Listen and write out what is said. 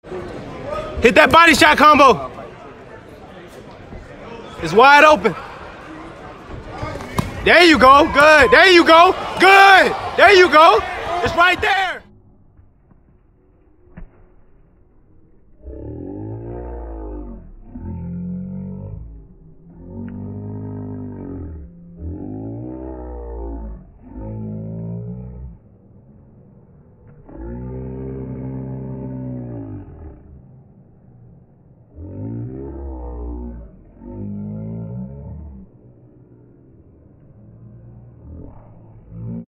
Hit that body shot combo. It's wide open. There you go. Good. There you go. Good. There you go. It's right there.